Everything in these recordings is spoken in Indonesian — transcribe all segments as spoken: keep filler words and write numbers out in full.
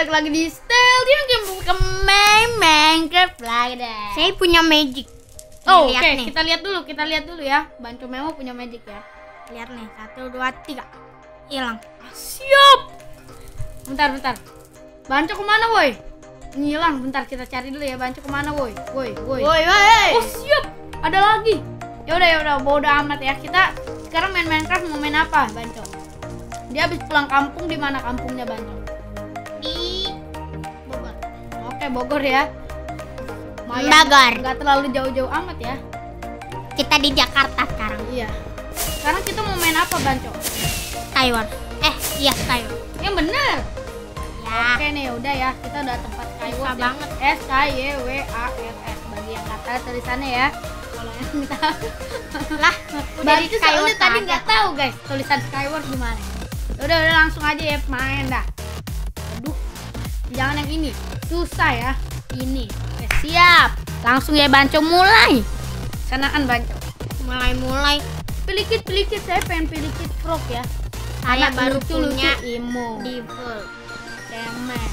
balik lagi di Stealthy game Minecraft lagi deh. Saya punya magic. Oh, oke, okay. kita lihat dulu, kita lihat dulu ya. Banco Memo punya magic ya. Lihat nih, satu, dua, tiga, hilang. Siap. Bentar, bentar. Banco kemana, woi? Ngilang. Bentar, kita cari dulu ya. Banco kemana, woi? Woi, woi. Woi, woi. Oh, siap. Ada lagi. Ya udah, ya udah, bodo amat ya. Kita sekarang main Minecraft mau main apa, Banco? Dia habis pulang kampung. Di mana kampungnya, Banco? Di Bogor. Oke, Bogor ya. Bogor. Nggak terlalu jauh-jauh amat ya. Kita di Jakarta sekarang. Iya. Sekarang kita mau main apa, Banco? Skyward. Eh, iya Skyward. Yang bener. Ya. Oke nih, udah ya. Kita udah tempat Skyward ya. banget. S K Y W A R S bagi yang nggak tahu tulisannya ya. Kalau yang tahu. Lah, udah di soalnya Skyward tadi nggak tahu guys tulisan Skyward gimana. Udah udah langsung aja ya main dah. Aduh, jangan yang ini, susah ya. Ini, oke, siap. Langsung ya Banco mulai. Sanaan Banco. Mulai-mulai. Pelikit pelikit saya pengen pelikit frog ya. Saya Anak baru lucu, punya lucu, imo. default. Kemen.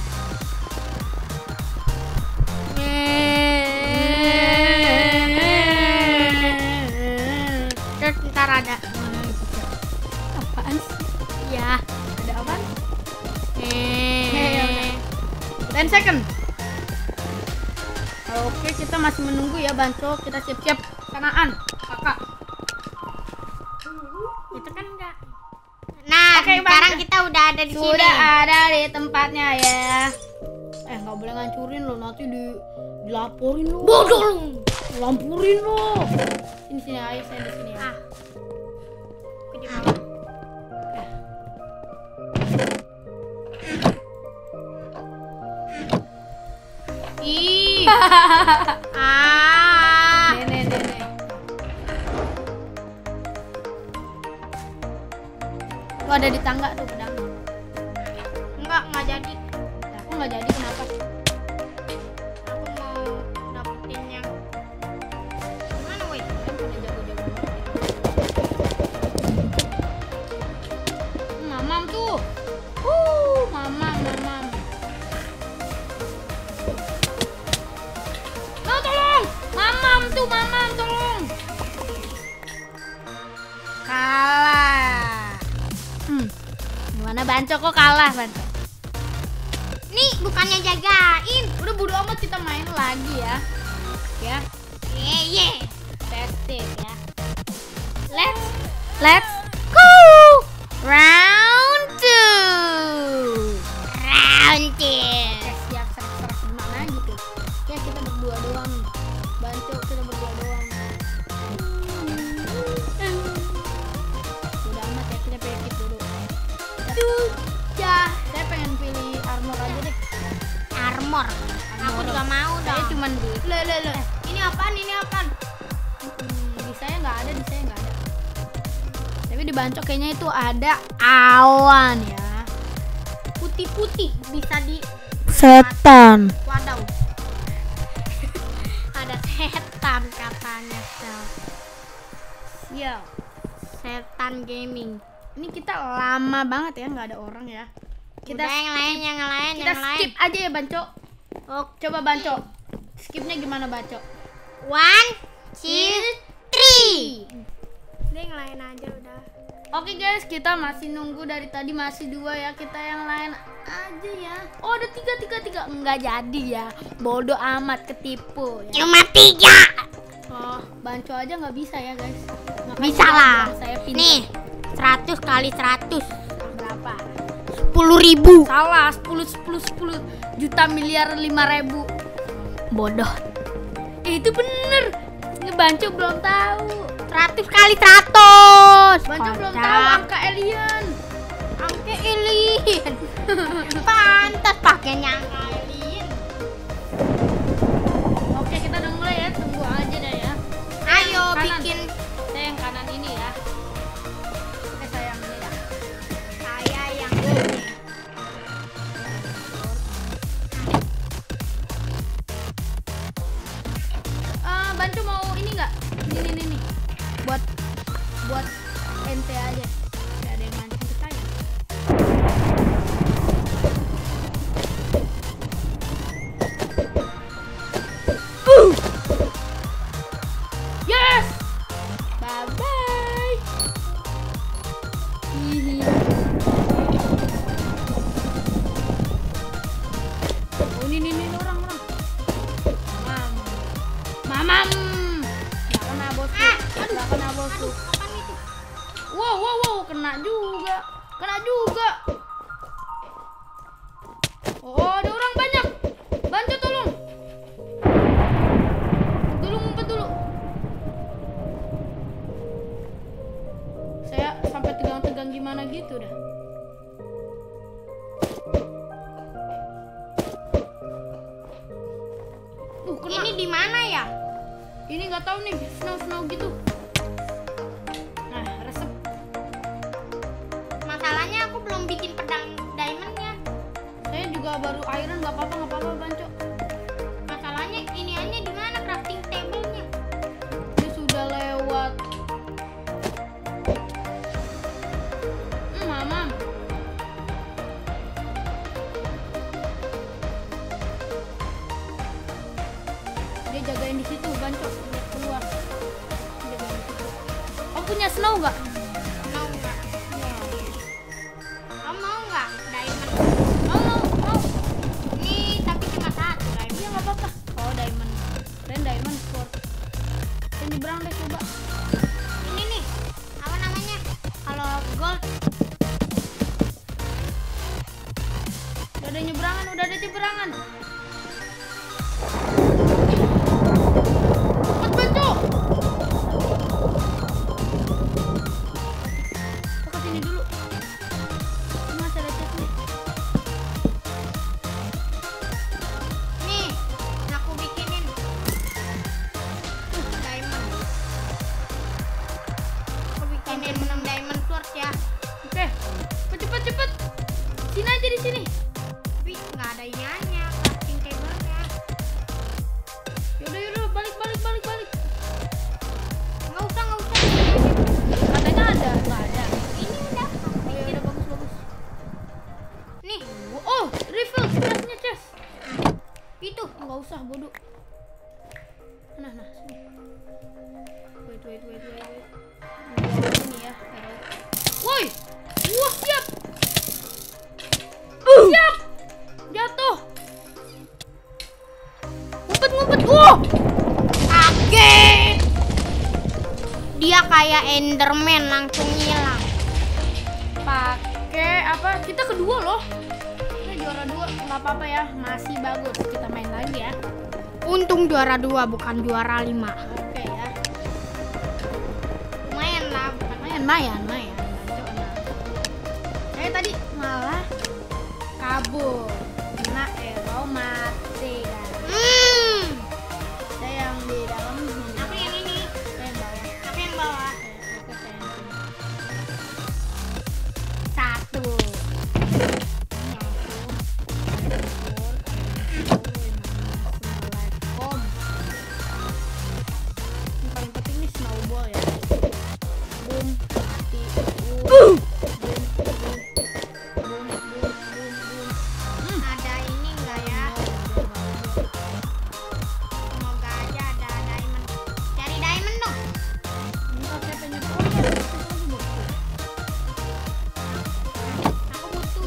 Terus ntar ada Apaan sih? ya, Ada apaan? eh ten second. Oke, kita masih menunggu ya Banco. Kita siap-siap kanaan, kakak. itu kan enggak. Nah, Oke, sekarang Bang. kita udah ada di Sudah sini. ada di tempatnya ya. Eh, nggak boleh ngancurin loh, nanti di dilaporin loh. Bodoh lu. Lampurin loh. Sini sini ayo saya di sini ya. Ah. Aku di bawah. Ih. Ah. Nenek nenek. Lo ada di tangga tuh pedang. Enggak, enggak jadi. Nah, aku nggak jadi kenapa? Aku mau dapetin yang gimana, woi? Kalian pada jago-jago banget. Mamam tuh. Uh, mamam, mamam. No, tolong. Mamam tuh, mamam tolong. Kalah. Hmm. Gimana Banco kok kalah, Banco? Nih, bukannya jagain. Udah bodo amat kita main lagi ya. Ya, Ye, ye. testing ya. Let's Let's go. Round two. round two. Oke, siap serak-serak gimana gitu. Oke, kita berdua doang. Bantu kita berdua doang. Udah amat ya, kita pilih kit dulu. Aduh, ya. Saya pengen pilih armor aja deh. Armor. Aku Armor. juga mau Saya dong. cuman duit. Le, le, le. Ini apaan? Ini apaan? Hmm, di saya nggak ada, di saya nggak ada. Tapi di Banco kayaknya itu ada awan ya. Putih-putih bisa di Setan. wadaw. Ada setan katanya, Sel. Iya. Setan gaming. Ini kita lama banget ya nggak ada orang ya. Kita Udah yang lain, yang lain, kita yang lain. skip aja ya Banco. Oh, Coba Banco. Skipnya gimana Banco? one, two, three. Udah yang lain aja udah. Oke guys, kita masih nunggu dari tadi masih dua ya. Kita yang lain aja ya. Oh ada tiga tiga tiga nggak jadi ya. Bodoh amat ketipu ya. Cuma tiga. Oh Banco aja nggak bisa ya guys. Makanya Bisa lah. Saya pintar. Nih, seratus kali seratus. Berapa? sepuluh ribu. Salah, sepuluh sepuluh sepuluh juta miliar lima ribu. Bodoh. Eh, itu bener. Ini Banco belum tahu. seratus kali seratus. Banco belum Kocak. tahu angka alien. Angka alien. Pantas pakainya angka alien. Oke, kita udah mulai ya. Tunggu aja dah ya. Ayo Kanan. bikin. Saya yang kanan ini ya. Oke, saya yang ini dah. Saya yang ini. Eh, Banco mau ini nggak? Ini nih nih. Buat buat ente aja. Gak ada yang mancing ke saya. Aduh, apaan itu? Wow, wow, wow, kena juga. Kena juga. Oh, ada orang banyak. Bantu tolong. Dulu ngumpet dulu. Saya sampai tegang-tegang gimana gitu dah. Uh, kena. Ini di mana ya? Ini nggak tahu nih, snow-snow gitu. Nah, resep. Masalahnya aku belum bikin pedang diamondnya. Saya juga baru iron, nggak apa-apa, nggak apa-apa, Banco. Masalahnya ini aja di mana crafting table-nya? Dia sudah lewat. Hmm, mamam. Dia jagain di situ, Banco. Dia keluar. Dia jagain di situ. Oh, punya snow nggak? Mau nggak? Kamu mau nggak diamond? Mau, mau, mau. Nih, tapi cuma satu diamond. Iya, nggak apa-apa. Oh, diamond. Dan diamond sword. Dan nyebrang deh, coba. Ini nih, apa namanya? Kalau gold, Udah ada nyeberangan, udah ada nyeberangan. Cepet, Banco. Aku ke sini dulu. Ini masih ada chest nih. nih, aku bikinin uh, diamond. Aku bikinin enam diamond sword ya. Oke, cepet, cepet, cepet. Sini aja di sini. Tapi nggak ada iniannya, crafting table-nya. Yaudah, yaudah, balik, balik, balik, balik. Nggak usah, nggak usah. Katanya ada, nggak ada. Ini udah. Oh, ya udah, bagus, bagus. Nih, Oh, refill chestnya chest. itu. Nggak usah, bodoh. Nah, nah, sini. Wait, wait, wait, wait, wait. Ini ya, arrow. Woi, wah, siap. Siap. Jatuh. Ngumpet, ngumpet. Wah. Kaget. Dia kayak Enderman langsung hilang. Pakai apa? Kita kedua loh. Kita juara dua, nggak apa-apa ya. Masih bagus. Kita main lagi ya. Untung juara dua bukan juara lima. Oke ya. Lumayan lah, bukan Mayan, mayan, mayan. Saya tadi malah kabur. Kena arrow mati kan. Hmm. Saya yang di dalam. Aku yang ini. Saya yang bawah. Aku yang bawah. Eh, oke, saya yang sini. Satu. Ini paling penting nih snowball ya. Boom, mati. Boom. Boom, boom, boom, boom, boom, boom. Ada ini enggak ya? Semoga aja ada diamond. Cari diamond dong. Entar saya pengen oh, ya, itu lagi, Bu. Aku butuh.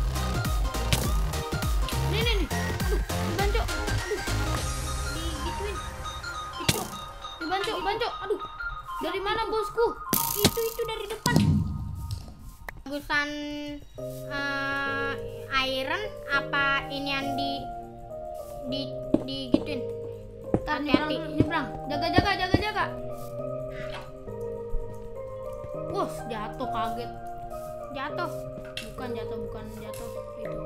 Nih, nih, nih. Aduh, dibantu. Aduh, Digituin. Itu. dibantu, bantu. Aduh. Dari mana, bosku? Itu itu dari depan. Bagusan eh, iron apa ini yang di di digituin? Ntar nyebrang, Hati-hati. nyebrang. Jaga, jaga, jaga, jaga. Wah, jatuh kaget. Jatuh. Bukan jatuh, bukan jatuh. Itu.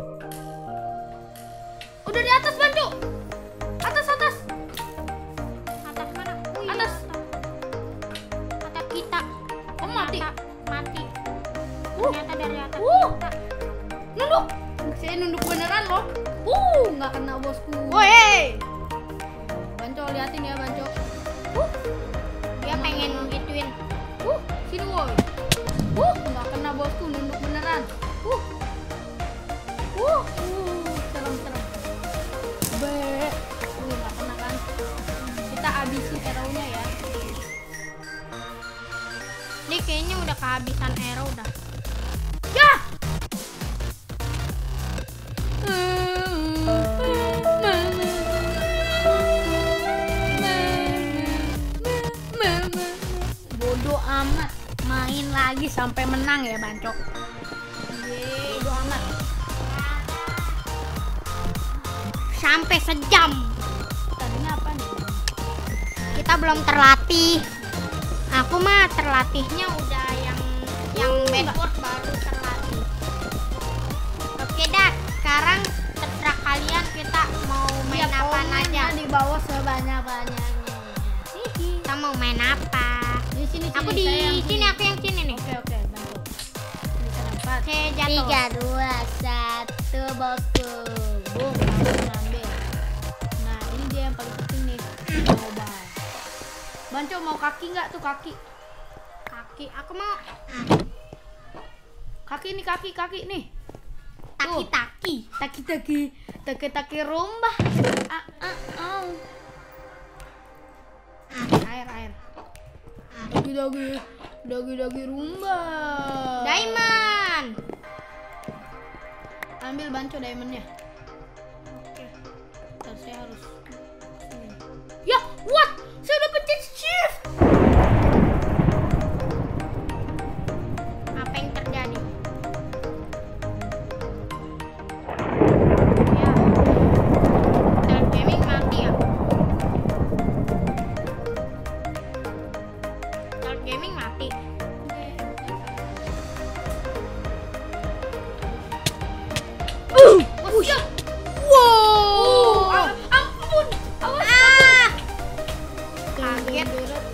Udah di atas, bantu. Atas, atas. Atas mana? Oh, iya, Atas. Atas kita. Oh, mati. Ternyata mati. Uh. Ternyata dari atas Uh. kita. Nunduk. Saya nunduk beneran loh. Uh, nggak kena bosku. Woi. Banco, liatin ya, Banco. Uh, Dia pengen gituin. uh, sini woi. Uh, nggak kena bosku, nunduk beneran. Uh, uh, uh, serem serem. Be, uh, nggak kena kan? Kita abisin arrow-nya ya. Dia kayaknya udah kehabisan arrow dah. Ya. Bodoh amat. Main lagi sampai menang ya, Bancok. Bodoh amat. Sampai sejam. Tadinya apa nih? Kita belum terlatih. Aku mah terlatihnya udah yang yang bedboard baru terlatih. Oke dah, sekarang terserah kalian kita mau main Ya, apa aja. di bawah sebanyak-banyaknya. Kita mau main apa? Di sini, Aku sini, di saya yang sini, aku yang sini nih. Oke, oke, Bantu. Bisa dapat. Oke, jatuh. Tiga, dua, satu, bosku. Boom, langsung ambil. Nah, ini dia yang paling penting nih. Coba. Banco mau kaki nggak tuh kaki? Kaki, aku mau Kaki nih, kaki, kaki nih. taki-taki. Taki-taki, taki-taki rumba. Ah, ah, ah. Air, air. Dagi-dagi, dagi-dagi rumba. Diamond. Ambil Banco diamondnya. Oke. Ntar saya harus. Ya, what? Saya udah pencet shift. Apa yang terjadi? Ya. Start gaming mati ya? Start gaming mati. Uh, Wush. wow. Wow. Ah, ampun. Awas. Ah. Kaget. Kaget.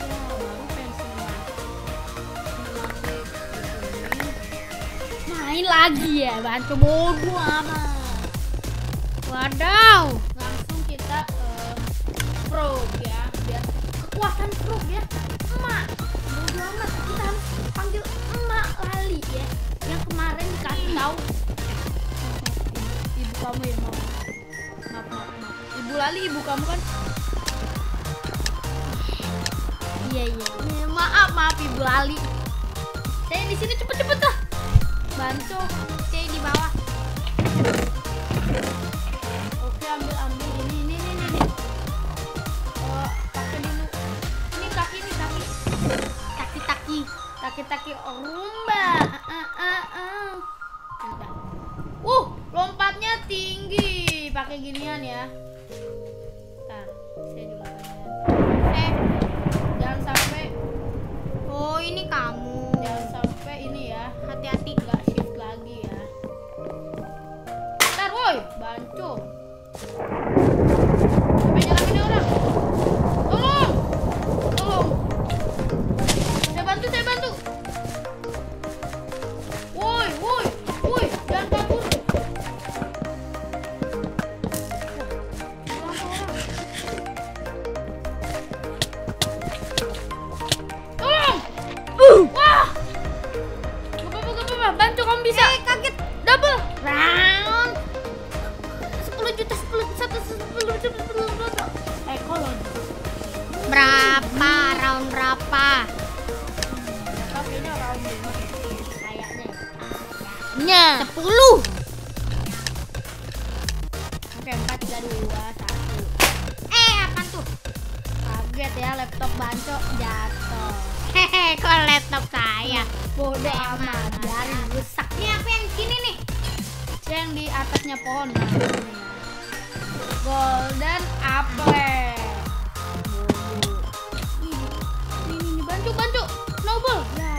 Main lagi ya, Banco bodoh amat. Wadaw. Langsung kita uh, probe ya, biar kekuatan probe ya. Emak, bodoh amat. Kita harus panggil emak Lali ya. Yang kemarin dikasih tahu. Ibu kamu ya, maaf. Maaf, maaf, maaf. Ibu Lali, ibu kamu kan? Iya, iya. Iya, maaf, maaf Ibu Lali. Saya di sini cepet-cepet lah. Bantu. Oke, di bawah. Oke, ambil ambil ini ini ini ini. Oh, pakai dulu. Ini kaki ini kaki. Taki-taki, taki-taki rumba. Ah, ah, ah. Bentar. Uh, lompatnya tinggi. Pakai ginian ya. Bentar, saya juga pengen. Eh, jangan sampai. Oh, ini kamu. Jangan sampai ini ya. Hati-hati. Nggak shift lagi ya. Bentar, woi, Banco. Sampai nyerang ini orang. Tolong, tolong. Saya bantu, saya bantu. Woi, woi, woi, jangan kabur. Wah, orang, orang. Tolong. Uh. Wah. Gak apa-apa, gak apa-apa. Bantu kamu bisa. Eh, kaget. Double round. sepuluh juta, sepuluh, satu, sepuluh, sepuluh, sepuluh. Eh, kolon. Berapa? Round berapa? Tapi ini round lima kayaknya. Nya. Sepuluh. Oke, empat, tiga, dua, satu. Eh, apa tuh? Kaget ya, laptop Banco jatuh. Hehe, kok laptop saya? Bodoh amat, biarin rusak. Ini aku yang sini nih. Yang di atasnya pohon. Nah, ini ya. Golden apple. Bodoh. Ini, ini, ini, Banco, Banco. Snowball. Ya.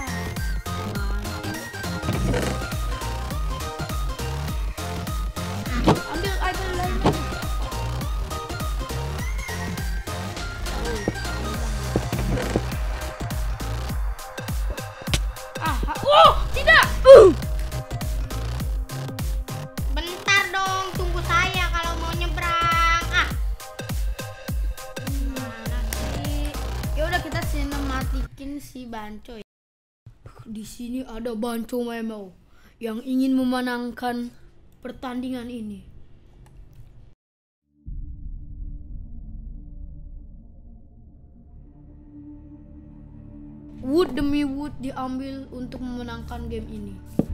Ambil item lain lagi. Ah, oh, tidak. Uh. Bentar dong, tunggu saya kalau mau nyebrang. Ah. Mana sih? Ya udah kita sinematikin si Banco ya. Di sini ada Banco Memo yang ingin memenangkan pertandingan ini. Wood demi wood diambil untuk memenangkan game ini.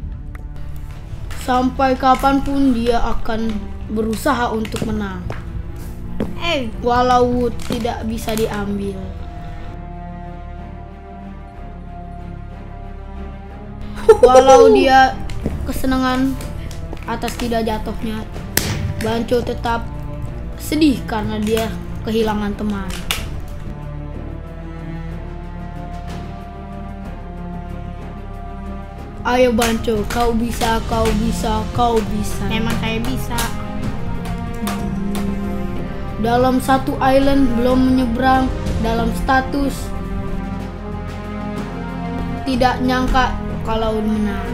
Sampai kapanpun dia akan berusaha untuk menang. Eh, walau wood tidak bisa diambil. Walau dia kesenangan atas tidak jatuhnya, Banco tetap sedih karena dia kehilangan teman. Ayo Banco, kau bisa, kau bisa, kau bisa. Memang saya bisa. Dalam satu island belum menyeberang, dalam status tidak nyangka kalau menang.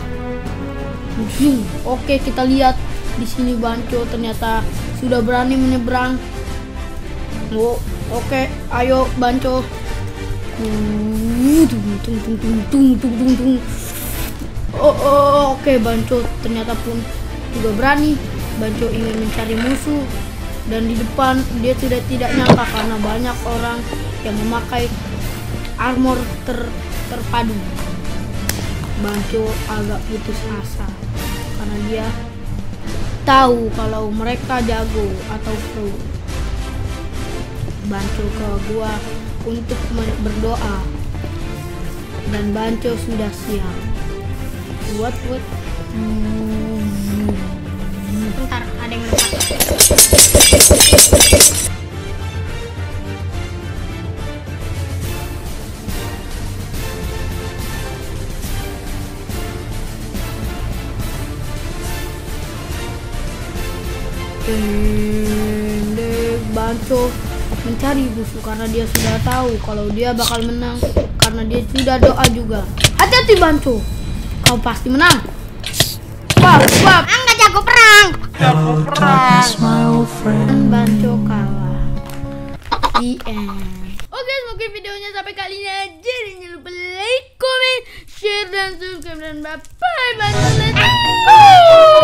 Hmm, Oke, kita lihat di sini Banco ternyata sudah berani menyeberang. Oh, oke, ayo Banco. Uh, tung, tung, tung, tung, tung, tung, tung, tung. Oh, oh, oke, Banco ternyata pun juga berani. Banco ingin mencari musuh, dan di depan dia sudah tidak nyangka karena banyak orang yang memakai armor ter terpadu. Banco agak putus asa karena dia tahu kalau mereka jago atau pro. Banco ke gua untuk berdoa, dan Banco sudah siap. What what? Hmm. Bentar, ada yang lewat. Pendek Banco mencari musuh karena dia sudah tahu kalau dia bakal menang karena dia sudah doa juga. Hati-hati Banco, kau pasti menang. Wah, wah, Enggak jago perang. Jago perang. dan Banco kalah. The end. Oke, semoga videonya sampai kali ini aja. Jangan lupa like, comment, share, dan subscribe. Dan bye bye. Banco, let's go.